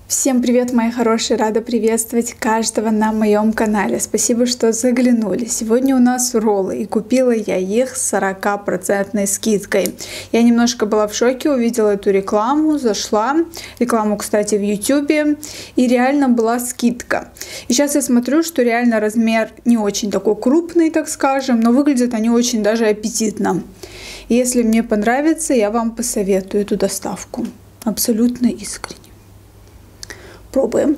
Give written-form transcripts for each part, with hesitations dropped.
Всем привет, мои хорошие! Рада приветствовать каждого на моем канале. Спасибо, что заглянули. Сегодня у нас роллы, и купила я их с 40% скидкой. Я немножко была в шоке, увидела эту рекламу, зашла. Рекламу, кстати, в YouTube, и реально была скидка. И сейчас я смотрю, что реально размер не очень такой крупный, так скажем, но выглядят они очень даже аппетитно. И если мне понравится, я вам посоветую эту доставку. Абсолютно искренне. Пробуем.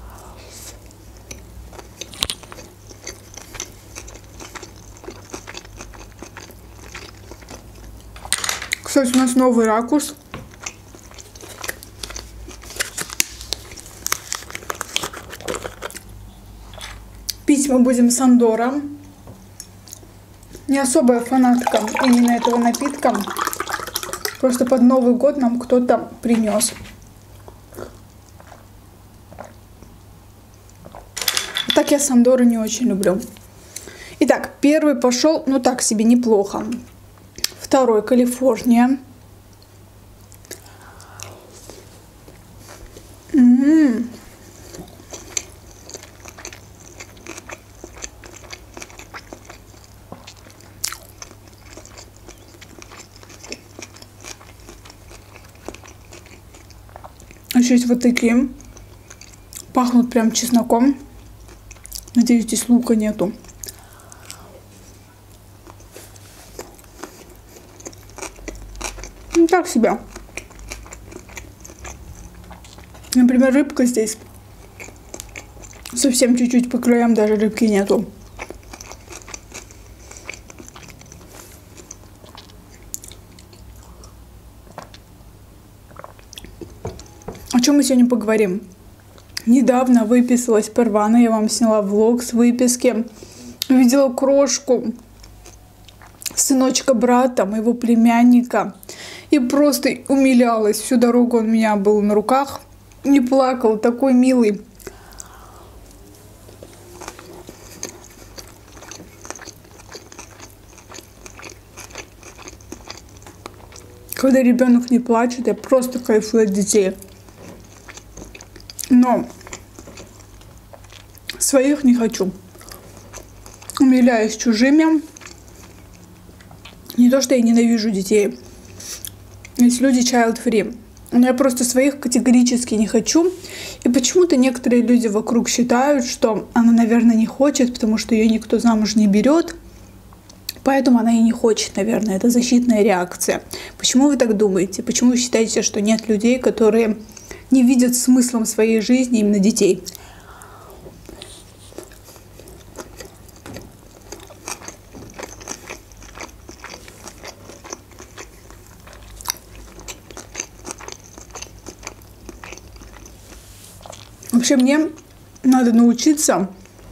Кстати, у нас новый ракурс. Пить мы будем Сандора. Не особая фанатка именно этого напитка. Просто под Новый год нам кто-то принес. Так я Сандору не очень люблю. Итак, первый пошел, ну так себе, неплохо. Второй Калифорния. Еще есть вот такие. Пахнут прям чесноком. Надеюсь, здесь лука нету. Ну, так себе. Например, рыбка здесь. Совсем чуть-чуть по краям, даже рыбки нету. О чем мы сегодня поговорим? Недавно выписалась Парвана, я вам сняла влог с выписки. Видела крошку сыночка брата, моего племянника. И просто умилялась. Всю дорогу он у меня был на руках. Не плакал, такой милый. Когда ребенок не плачет, я просто кайфую от детей. Но своих не хочу. Умиляюсь чужими. Не то, что я ненавижу детей. Есть люди child-free. Но я просто своих категорически не хочу. И почему-то некоторые люди вокруг считают, что она, наверное, не хочет, потому что ее никто замуж не берет. Поэтому она и не хочет, наверное. Это защитная реакция. Почему вы так думаете? Почему вы считаете, что нет людей, которые не видят смыслом своей жизни именно детей? Вообще мне надо научиться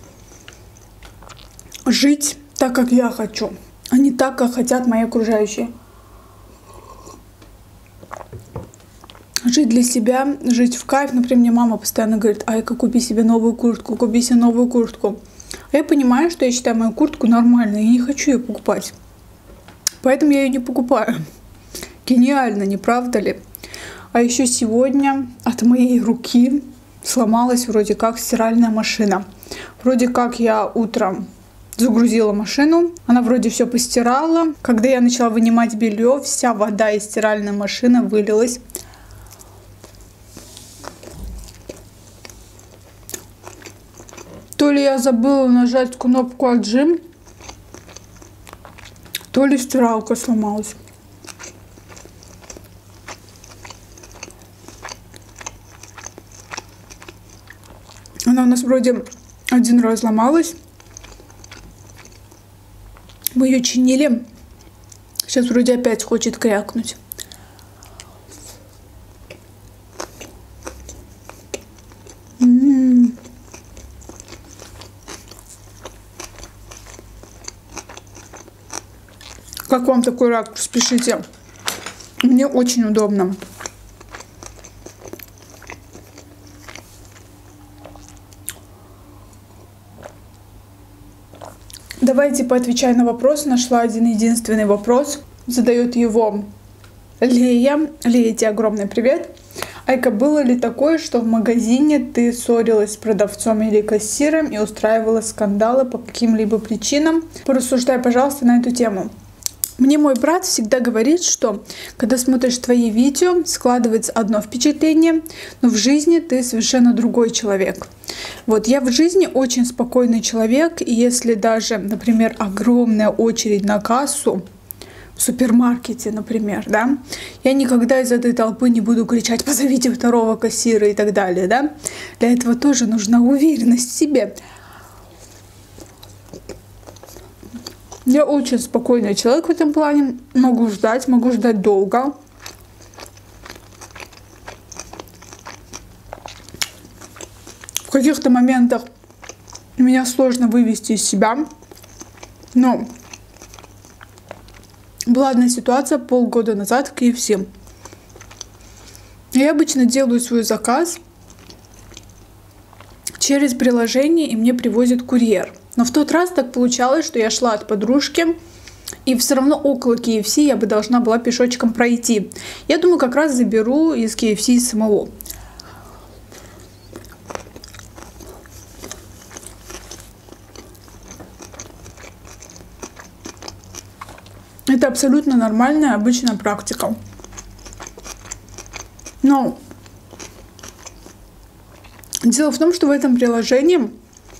жить так, как я хочу, а не так, как хотят мои окружающие. Жить для себя, жить в кайф. Например, мне мама постоянно говорит: Айка, купи себе новую куртку, купи себе новую куртку. А я понимаю, что я считаю мою куртку нормальной, и не хочу ее покупать. Поэтому я ее не покупаю. Гениально, не правда ли? А еще сегодня от моей руки сломалась вроде как стиральная машина. Вроде как я утром загрузила машину, она вроде все постирала. Когда я начала вынимать белье, вся вода из стиральной машины вылилась. То ли я забыла нажать кнопку отжим, то ли стиралка сломалась. Она у нас вроде один раз ломалась. Мы ее чинили. Сейчас вроде опять хочет крякнуть. Как вам такой ракурс? Пишите. Мне очень удобно. Давайте поотвечаю на вопрос. Нашла один единственный вопрос. Задает его Лея. Лея, тебе огромный привет. Айка, было ли такое, что в магазине ты ссорилась с продавцом или кассиром и устраивала скандалы по каким-либо причинам? Порассуждай, пожалуйста, на эту тему. Мне мой брат всегда говорит, что когда смотришь твои видео, складывается одно впечатление, но в жизни ты совершенно другой человек. Вот я в жизни очень спокойный человек, и если даже, например, огромная очередь на кассу в супермаркете, например, да, я никогда из этой толпы не буду кричать: позовите второго кассира и так далее, да. Для этого тоже нужна уверенность в себе. Я очень спокойный человек в этом плане. Могу ждать долго. В каких-то моментах меня сложно вывести из себя. Но была одна ситуация полгода назад в KFC. Я обычно делаю свой заказ через приложение, и мне привозит курьер. Но в тот раз так получалось, что я шла от подружки, и все равно около KFC я бы должна была пешочком пройти. Я думаю, как раз заберу из KFC самого. Это абсолютно нормальная, обычная практика. Но дело в том, что в этом приложении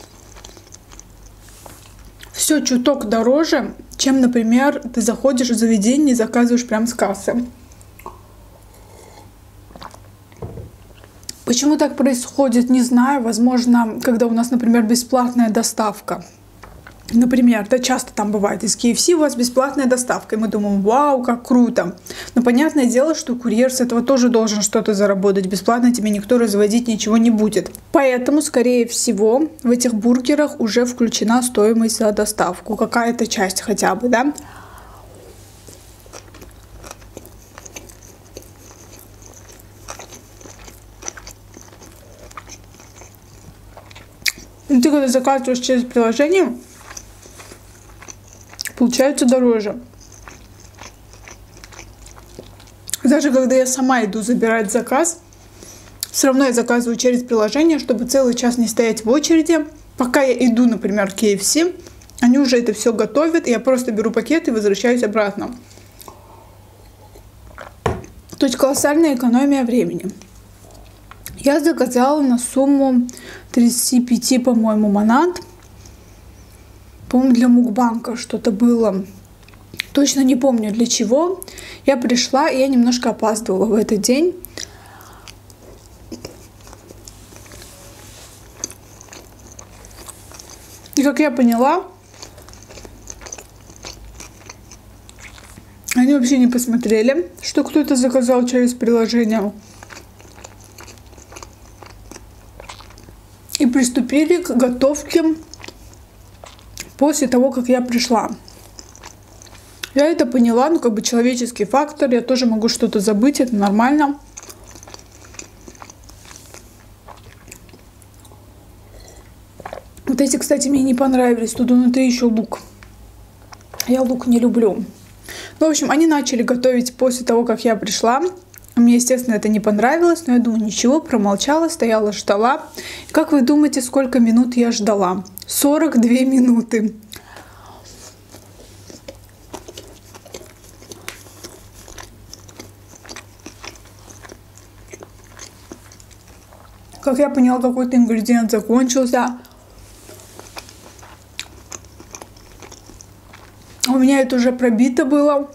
все чуток дороже, чем, например, ты заходишь в заведение и заказываешь прямо с кассы. Почему так происходит, не знаю. Возможно, когда у нас, например, бесплатная доставка. Например, да, часто там бывает, из KFC у вас бесплатная доставка, и мы думаем: вау, как круто. Но понятное дело, что курьер с этого тоже должен что-то заработать. Бесплатно тебе никто разводить ничего не будет. Поэтому, скорее всего, в этих бургерах уже включена стоимость за доставку. Какая-то часть хотя бы, да? И ты когда заказываешь через приложение, получается дороже. Даже когда я сама иду забирать заказ, все равно я заказываю через приложение, чтобы целый час не стоять в очереди. Пока я иду, например, в KFC, они уже это все готовят, и я просто беру пакет и возвращаюсь обратно. То есть колоссальная экономия времени. Я заказала на сумму 35, по-моему, манат. По-моему, для мукбанка что-то было. Точно не помню для чего. Я пришла, и я немножко опаздывала в этот день. И как я поняла, они вообще не посмотрели, что кто-то заказал через приложение. И приступили к готовке после того, как я пришла. Я это поняла, ну как бы человеческий фактор, я тоже могу что-то забыть, это нормально. Вот эти, кстати, мне не понравились, тут внутри еще лук. Я лук не люблю. Ну, в общем, они начали готовить после того, как я пришла. Мне, естественно, это не понравилось, но я думаю, ничего, промолчала, стояла, ждала. Как вы думаете, сколько минут я ждала? 42 минуты. Как я поняла, какой-то ингредиент закончился. У меня это уже пробито было.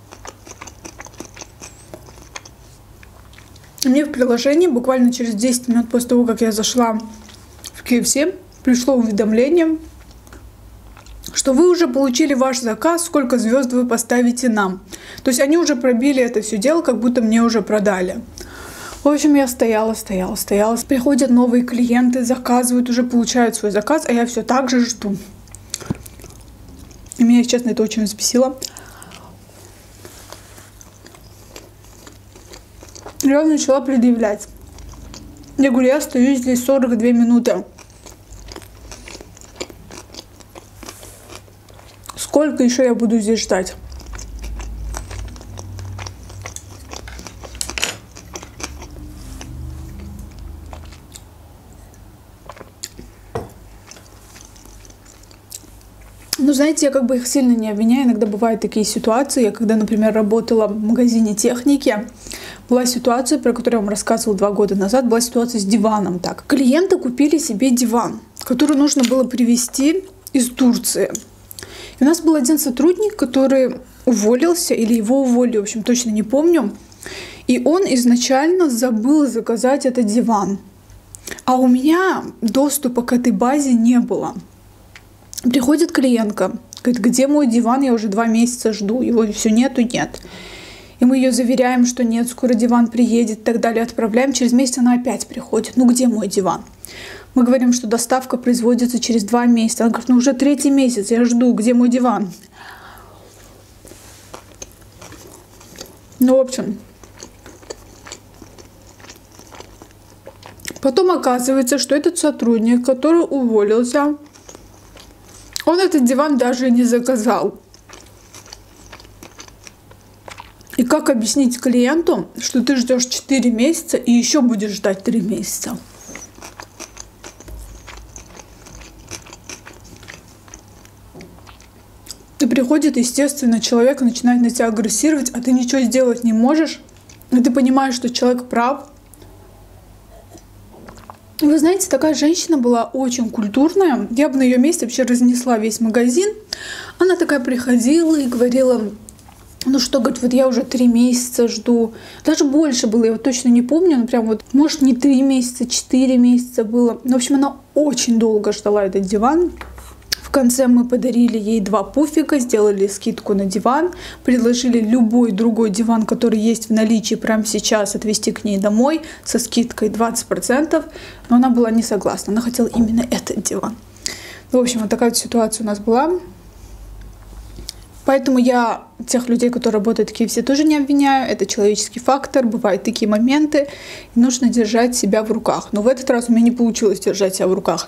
Мне в приложении буквально через 10 минут после того, как я зашла в KFC, пришло уведомление, что вы уже получили ваш заказ, сколько звезд вы поставите нам. То есть они уже пробили это все дело, как будто мне уже продали. В общем, я стояла. Приходят новые клиенты, заказывают, уже получают свой заказ, а я все так же жду. И меня, если честно, это очень взбесило. Я начала предъявлять. Я говорю, я стою здесь 42 минуты. Сколько еще я буду здесь ждать? Ну, знаете, я как бы их сильно не обвиняю. Иногда бывают такие ситуации. Я когда, например, работала в магазине техники, была ситуация, про которую я вам рассказывала 2 года назад, была ситуация с диваном. Так, клиенты купили себе диван, который нужно было привезти из Турции. И у нас был один сотрудник, который уволился, или его уволили, в общем, точно не помню. И он изначально забыл заказать этот диван. А у меня доступа к этой базе не было. Приходит клиентка, говорит, где мой диван, я уже 2 месяца жду, его все нет. И мы ее заверяем, что нет, скоро диван приедет и так далее, отправляем. Через месяц она опять приходит, ну где мой диван? Мы говорим, что доставка производится через 2 месяца. Она говорит, ну уже 3-й месяц, я жду, где мой диван? Ну, в общем. Потом оказывается, что этот сотрудник, который уволился, он этот диван даже не заказал. И как объяснить клиенту, что ты ждешь 4 месяца и еще будешь ждать 3 месяца? И приходит, естественно, человек начинает на тебя агрессировать, а ты ничего сделать не можешь. И ты понимаешь, что человек прав. Вы знаете, такая женщина была очень культурная. Я бы на ее месте вообще разнесла весь магазин. Она такая приходила и говорила, ну что, говорит, вот я уже 3 месяца жду. Даже больше было, я вот точно не помню. Ну прям вот, может, не 3 месяца, 4 месяца было. В общем, она очень долго ждала этот диван. В конце мы подарили ей 2 пуфика, сделали скидку на диван, предложили любой другой диван, который есть в наличии прямо сейчас, отвезти к ней домой со скидкой 20%, но она была не согласна, она хотела именно этот диван. В общем, вот такая вот ситуация у нас была. Поэтому я тех людей, которые работают в KFC, тоже не обвиняю. Это человеческий фактор, бывают такие моменты, и нужно держать себя в руках. Но в этот раз у меня не получилось держать себя в руках.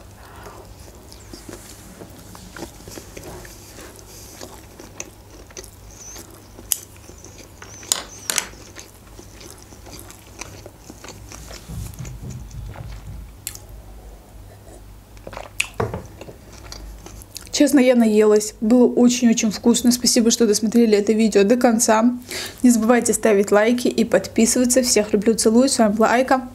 Честно, я наелась. Было очень-очень вкусно. Спасибо, что досмотрели это видео до конца. Не забывайте ставить лайки и подписываться. Всех люблю, целую. С вами была Айка.